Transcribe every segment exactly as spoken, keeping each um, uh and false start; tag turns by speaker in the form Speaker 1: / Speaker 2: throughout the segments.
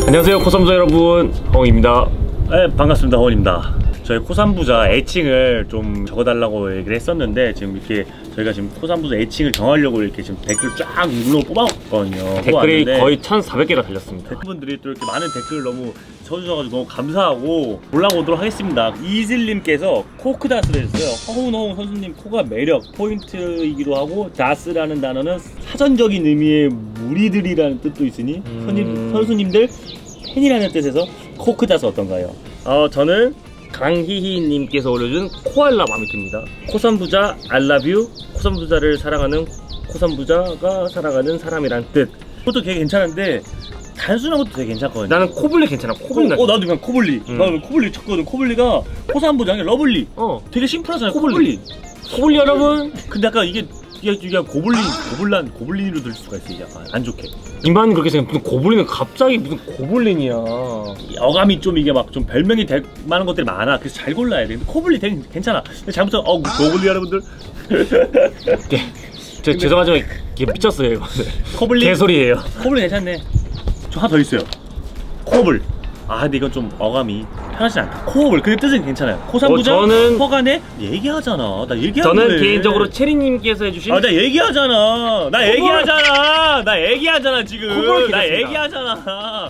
Speaker 1: 안녕하세요 코삼부자 여러분, 허웅입니다.
Speaker 2: 네, 반갑습니다. 허웅입니다. 저희 코삼부자 애칭을 좀 적어달라고 얘기를 했었는데 지금 이렇게 저희가 지금 코삼부자 애칭을 정하려고 이렇게 지금 댓글 쫙 눌러 뽑아왔거든요.
Speaker 1: 댓글이 거의 천사백 개가 달렸습니다.
Speaker 2: 댓글분들이 또 이렇게 많은 댓글을 너무 쳐주셔가지고 너무 감사하고 올라오도록 하겠습니다. 이슬님께서 코크 다스를 했어요. 허웅 선수님 코가 매력 포인트이기도 하고, 다스라는 단어는 사전적인 의미의 무리들이라는 뜻도 있으니 음... 선임, 선수님들 팬이라는 뜻에서 코크 다스 어떤가요?
Speaker 1: 어 저는 강희희님께서 올려준 코알라 마음에 듭니다. 코삼부자 알라뷰, 코삼부자를 사랑하는 코삼부자가 사랑하는 사람이란 뜻.
Speaker 2: 그것도 되게 괜찮은데 단순한 것도 되게 괜찮거든요.
Speaker 1: 나는 코블리 괜찮아. 코블리.
Speaker 2: 어, 어 나도 그냥 코블리.
Speaker 1: 음.
Speaker 2: 나도 코블리 쳤거든. 코블리가 코삼부자의 러블리.
Speaker 1: 어
Speaker 2: 되게 심플하잖아요.
Speaker 1: 코블리.
Speaker 2: 코블리,
Speaker 1: 코블리 여러분.
Speaker 2: 근데 약간 이게 이게 그냥 고블린, 고블란, 고블린으로 들릴 수가 있어요. 약간 안 좋게.
Speaker 1: 이만 그렇게 생각. 무슨 고블린은 갑자기 무슨 고블린이야.
Speaker 2: 어감이 좀 이게 막 좀 별명이 될 만한 것들이 많아. 그래서 잘 골라야 돼. 근데 코블리 되게 괜찮아. 근데 잘못하면 어 고블리 여러분들.
Speaker 1: 네. 저 죄송하지만 이게 미쳤어요 이거.
Speaker 2: 코블리.
Speaker 1: 개소리예요.
Speaker 2: 코블리 괜찮네. 저 하나 더 있어요. 코블. 아 근데 이건 좀 어감이 편하지 않다. 코블. 근데 뜻은 괜찮아요. 코삼부자.
Speaker 1: 어, 저는
Speaker 2: 허간에 얘기하잖아. 나 얘기하는데.
Speaker 1: 저는 개인적으로 체리님께서 해주신.
Speaker 2: 아 나 얘기하잖아. 나 코블. 얘기하잖아. 나 얘기하잖아 지금. 나 얘기하잖아.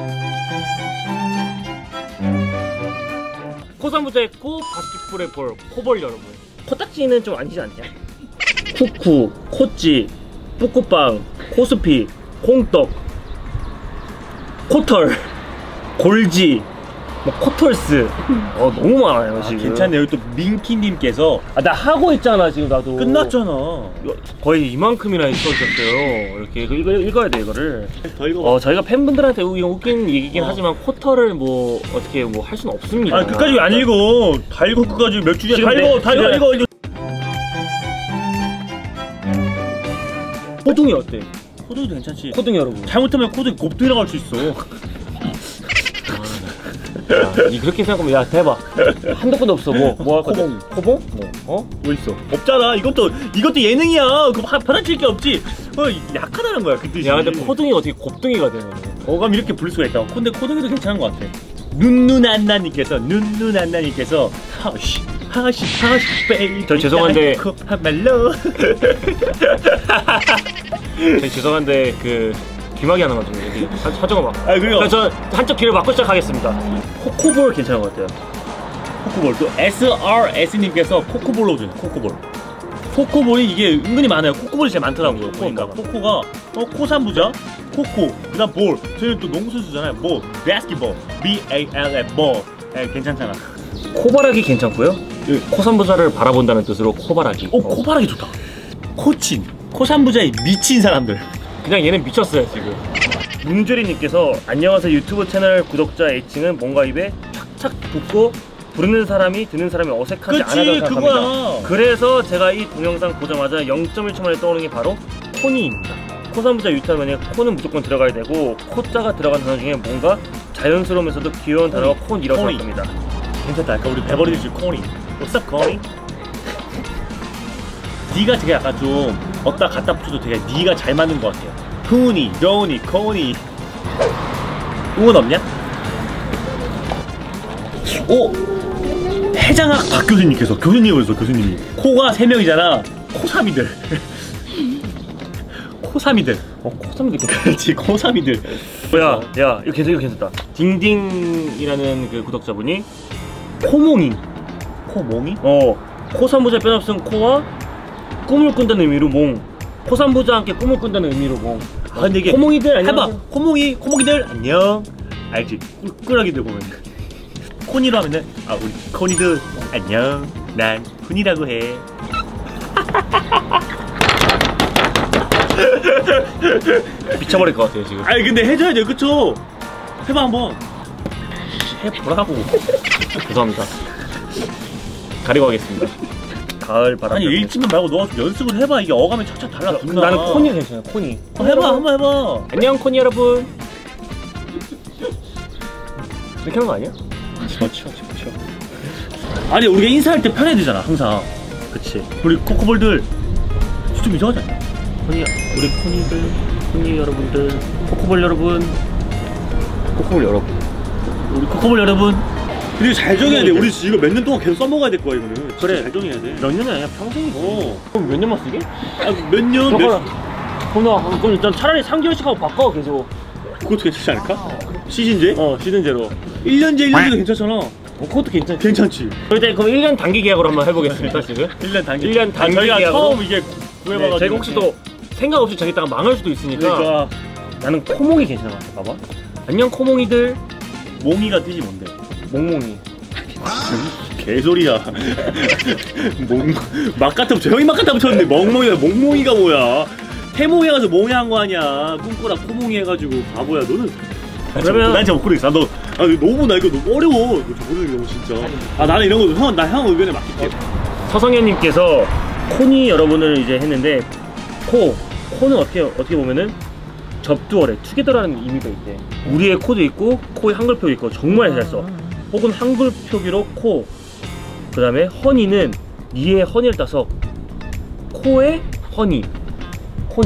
Speaker 1: 코삼부자의 코, 바스켓볼의 볼, 코볼 여러분. 코딱지는 좀 아니지 않냐? 쿠쿠, 코찌, 뿌꾸빵, 코스피, 콩떡, 코털, 골지, 뭐 코털스. 어 너무 많아요 지금.
Speaker 2: 아, 괜찮네. 여기 또 민키님께서
Speaker 1: 아 나 하고 있잖아 지금 나도.
Speaker 2: 끝났잖아.
Speaker 1: 거의 이만큼이나 써주셨어요. 이렇게 이거 읽어, 읽어야 돼 이거를.
Speaker 2: 더 읽어봐.
Speaker 1: 어 저희가 팬분들한테 이거 웃긴 얘기긴 어. 하지만 코털을 뭐 어떻게 뭐 할 수는 없습니다.
Speaker 2: 아 끝까지 왜 안 읽어? 다 읽어 끝까지. 몇 주째 다 읽어. 다 읽어 읽어 읽어.
Speaker 1: 코둥이 어때?
Speaker 2: 코둥이도 괜찮지.
Speaker 1: 코둥이 여러분.
Speaker 2: 잘못하면 코둥이 곱둥이라고 할 수 있어.
Speaker 1: 야, 이 그렇게 생각하면 야 대박. 한두 번도 없어. 뭐 뭐 할 거야?
Speaker 2: 코봉.
Speaker 1: 코봉? 뭐 어?
Speaker 2: 뭐 있어? 없잖아. 이것도 이것도 예능이야. 그거 받아칠 게 없지. 어 약하다는 거야 그 뜻이.
Speaker 1: 야 근데 코둥이 어떻게 곱둥이가 되는 거야?
Speaker 2: 어감 이렇게 부를 수가 있다고. 근데 코둥이도 괜찮은 것 같아. 눈눈안나님께서 눈눈안나님께서 하시 하시 하시 베이.
Speaker 1: 저 죄송한데
Speaker 2: 말로.
Speaker 1: 저 죄송한데 그 귀마개 하나만 좀 여기 사정을 막.
Speaker 2: 아 그리고
Speaker 1: 저 한쪽 귀를 막고 시작하겠습니다.
Speaker 2: 코코볼 괜찮은 것 같아요. 코코볼. 또 에스알에스님께서 코코볼로 오죠. 코코볼. 코코볼이 이게 은근히 많아요. 코코볼이 제일 많더라고요. 보니까 코코가 어 코삼부자, 코코, 그다음 볼. 저희는 또 농구 선수잖아요. 볼, 바스켓볼, B A L F 볼. 네, 괜찮잖아.
Speaker 1: 코바라기 괜찮고요. 코삼부자를 바라본다는 뜻으로 코바라기.
Speaker 2: 오, 코바라기 좋다. 코친, 코삼부자에 미친 사람들.
Speaker 1: 그냥 얘는 미쳤어요 지금. 문주리님께서 안녕하세요 유튜브 채널 구독자 애칭은 뭔가 입에 착착 붙고 부르는 사람이 듣는 사람이 어색하지 않아서 생각합니다. 그거야. 그래서 제가 이 동영상 보자마자 영 점 일 초 만에 떠오르는 게 바로 코니입니다. 코삼부자 유튜브에 코는 무조건 들어가야 되고 코자가 들어간 단어 중에 뭔가 자연스러우면서도 귀여운 단어가 콘이라고 생각합니다.
Speaker 2: 괜찮다. 아까 우리 배버리듯이 코니. What's up 코니? 니가 되게 약간 좀 어디다 갖다 붙여도 되게 니가 잘 맞는 것 같아요. 후니, 여우니, 코니. 응원 없냐? 오! 해장학 박 교수님께서 교수님이었어 교수님이. 코가 세 명이잖아. 코삼이들. 코삼이들.
Speaker 1: 어 코삼이들.
Speaker 2: 그렇지 코삼이들.
Speaker 1: 야, 야 이거 괜찮 이거 괜찮다. 딩딩이라는 그 구독자분이 코몽이.
Speaker 2: 코몽이?
Speaker 1: 어 코삼부자 빼놓은 코와 꿈을 꾼다는 의미로 몽. 코삼부자와 함께 꿈을 꾼다는 의미로 몽.
Speaker 2: 아 근데 이게
Speaker 1: 코몽이들 안녕.
Speaker 2: 해봐. 코몽이 코몽이들 안녕. 알지? 꿀꿀하기들 보면 코니로 하면은 아 우리 코니들 안녕. 난 훈이라고 해.
Speaker 1: 미쳐버릴 것 같아요 지금.
Speaker 2: 아니 근데 해줘야 돼 그쵸? 해봐 한번. 해보라고.
Speaker 1: 죄송합니다. 가리고 하겠습니다. 가을 바람.
Speaker 2: 아니 읽지만 말고 너가 좀 연습을 해봐. 이게 어감이 착착 달라.
Speaker 1: 그, 나는 코니 괜찮아. 코니.
Speaker 2: 어, 해봐 한번 해봐.
Speaker 1: 안녕 코니 여러분. 이렇게 하는 거 아니야?
Speaker 2: 치워 치워 치워 치워. 아니 우리가 인사할 때 편해야 되잖아 항상. 그치. 우리 코코볼들 좀 이상하지 않냐?
Speaker 1: 코니 우리 코니들 코니 여러분들 코코볼 여러분 코코볼 여러분.
Speaker 2: 우리 코코볼 여러분.
Speaker 3: 근데 잘 정해야 돼. 우리 이거 몇 년 동안 계속 써먹어야 될 거야 이거는. 진짜
Speaker 1: 그래.
Speaker 3: 잘 정해야 돼.
Speaker 1: 몇 년이 아니야 평생이지.
Speaker 3: 어.
Speaker 1: 그럼 몇 년만 쓰게?
Speaker 3: 아, 몇 년? 몇...
Speaker 1: 그럼 나 그럼 일단 차라리 삼 개월씩 하고 바꿔 계속.
Speaker 3: 그것도 괜찮지 않을까? 시즌제?
Speaker 1: 어 시즌제로.
Speaker 3: 일 년제 일 년제도 괜찮잖아.
Speaker 1: 어, 그것도 괜찮지.
Speaker 3: 괜찮지.
Speaker 1: 일단 그럼 일 년 단기 계약으로 한번 해보겠습니다 지금.
Speaker 3: 일 년 단기.
Speaker 1: 일 년 단기
Speaker 3: 아, 저희가
Speaker 1: 계약으로.
Speaker 3: 처음 이게 구해봐가지고.
Speaker 1: 네, 제가 혹시 또 생각 없이 저기다가 망할 수도 있으니까.
Speaker 3: 그러니까
Speaker 1: 나는 코몽이 괜찮은 것 같아. 봐봐. 안녕 코몽이들.
Speaker 2: 몽이가 뜻이 뭔데?
Speaker 1: 몽몽이.
Speaker 3: 개소리야. 몽... 막 갖다 붙여. 형이 막 갖다 붙였는데 멍멍이가 몽몽이가 뭐야? 태몽이 가서 몽이 한 거 아니야. 꿈꾸라 코몽이 해가지고 바보야. 너는
Speaker 1: 그러면
Speaker 3: 난 진짜 못 그러겠어. 너 아, 너무 나 이거 너무 어려워. 너 모르는 거 진짜. 아 나는 이런 거 형 나 형 의견에 맡길게.
Speaker 1: 서성현님께서 코니 여러분을 이제 했는데 코 코는 어떻게 어떻게 보면은 접두어래 투게더라는 의미가 있대. 우리의 코도 있고 코에 한글표 있고 정말 잘 써. 혹은 한글 표기로 코. 그 다음에 허니는 니의 허니를 따서 코의 허니. 허니.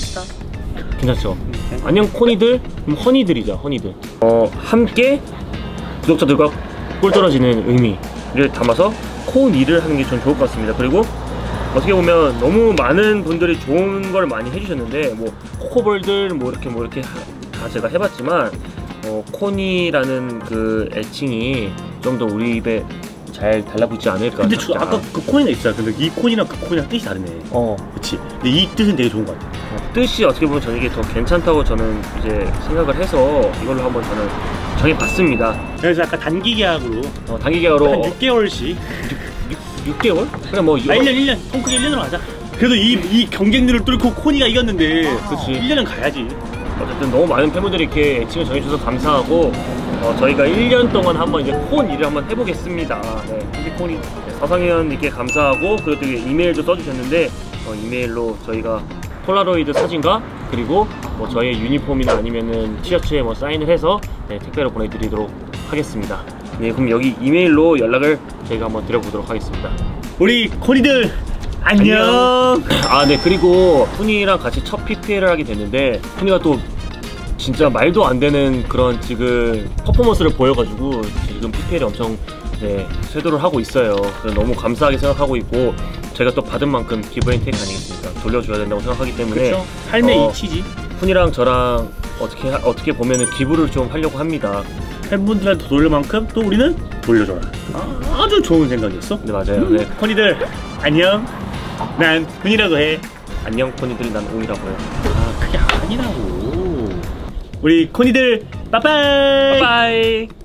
Speaker 1: 괜찮죠? 안녕 코니들. 그럼 허니들이죠. 허니들. 어 함께 구독자들과 꿀 떨어지는 의미를 담아서 코니를 하는 게 전 좋을 것 같습니다. 그리고 어떻게 보면 너무 많은 분들이 좋은 걸 많이 해주셨는데 뭐 코코볼들 뭐 이렇게 뭐 이렇게 하, 다 제가 해봤지만 어, 코니라는 그 애칭이 좀 더 우리 입에 잘 달라붙지 않을까.
Speaker 2: 근데 주, 아까 그 코니가 있잖아. 근데 이 코니랑 그 코니랑 뜻이 다르네.
Speaker 1: 어
Speaker 2: 그치. 근데 이 뜻은 되게 좋은 것 같아.
Speaker 1: 어, 뜻이 어떻게 보면 저는 이게 더 괜찮다고 저는 이제 생각을 해서 이걸로 한번 저는 정해봤습니다.
Speaker 3: 그래서 약간 단기 계약으로
Speaker 1: 어, 단기 계약으로
Speaker 3: 한 육 개월씩.
Speaker 1: 육 개월? 그냥 뭐
Speaker 3: 아 일 년 일 년 통 크게 일 년으로 하자. 그래도 이, 이 경쟁률을 뚫고 코니가 이겼는데
Speaker 1: 그치.
Speaker 3: 일 년은 가야지.
Speaker 1: 어쨌든 너무 많은 팬분들이 이렇게 애칭을 정해주셔서 감사하고 어, 저희가 일 년 동안 한번 이제 코니를 한번 해보겠습니다. 네, 코니 네, 서성현님께 감사하고 그리고 또 이메일도 써주셨는데 어, 이메일로 저희가 폴라로이드 사진과 그리고 뭐 저희의 유니폼이나 아니면은 티셔츠에 뭐 사인을 해서 네, 택배로 보내드리도록 하겠습니다. 네, 그럼 여기 이메일로 연락을 저희가 한번 드려보도록 하겠습니다.
Speaker 3: 우리 코니들 안녕.
Speaker 1: 아, 네. 그리고 푸니랑 같이 첫 피피엘을 하게 됐는데 푸니가 또 진짜 말도 안 되는 그런 지금 퍼포먼스를 보여가지고 지금 피피엘이 엄청 네, 쇄도를 하고 있어요. 그래서 너무 감사하게 생각하고 있고 저희가 또 받은 만큼 기브앤테이크 아니겠습니까? 돌려줘야 된다고 생각하기 때문에
Speaker 3: 그쵸? 삶의
Speaker 1: 어,
Speaker 3: 이치지.
Speaker 1: 푸니랑 저랑 어떻게 하, 어떻게 보면은 기부를 좀 하려고 합니다.
Speaker 2: 팬분들한테 돌릴 만큼 또 우리는 돌려줘라. 아, 아주 좋은 생각이었어.
Speaker 1: 네, 맞아요. 네.
Speaker 3: 코니들 안녕. 난 푸니라고 해.
Speaker 1: 안녕 푸니들, 난 옹이라고 해요.
Speaker 2: 아, 그게 아니라고.
Speaker 3: 우리 코니들 빠빠이.
Speaker 1: 빠이빠이.